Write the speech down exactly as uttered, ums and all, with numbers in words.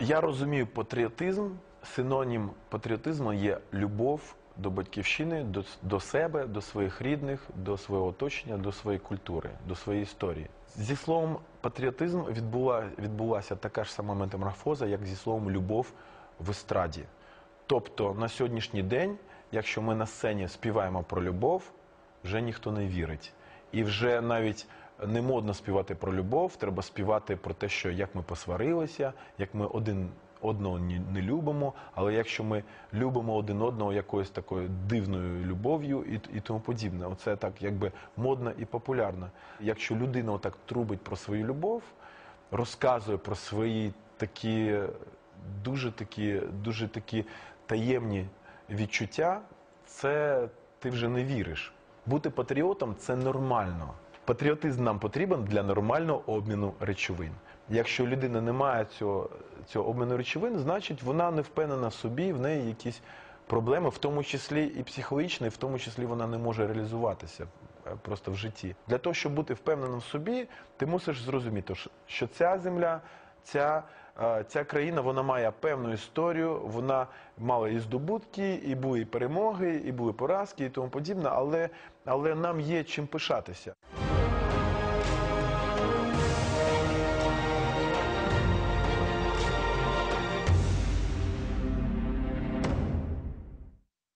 Я розумію патріотизм, синонім патріотизму є любов до батьківщини, до, до себе, до своїх рідних, до свого оточення, до своєї культури, до своєї історії. Зі словом патріотизм відбула, відбулася така ж сама метаморфоза, як зі словом любов в естраді. Тобто на сьогоднішній день, якщо ми на сцені співаємо про любов, вже ніхто не вірить. І вже навіть не модно співати про любов, треба співати про те, що як ми посварилися, як ми один одного не любимо, але якщо ми любимо один одного якоюсь такою дивною любов'ю і, і тому подібне. Оце так якби модно і популярно. Якщо людина отак трубить про свою любов, розказує про свої такі дуже такі, дуже такі таємні відчуття, це ти вже не віриш. Бути патріотом – це нормально. Патріотизм нам потрібен для нормального обміну речовин. Якщо у людини немає цього, цього обміну речовин, значить вона не впевнена в собі, в неї якісь проблеми, в тому числі і психологічні, в тому числі вона не може реалізуватися просто в житті. Для того, щоб бути впевненим в собі, ти мусиш зрозуміти, що ця земля, ця, ця країна, вона має певну історію, вона мала і здобутки, і були і перемоги, і були поразки, і тому подібне, але, але нам є чим пишатися.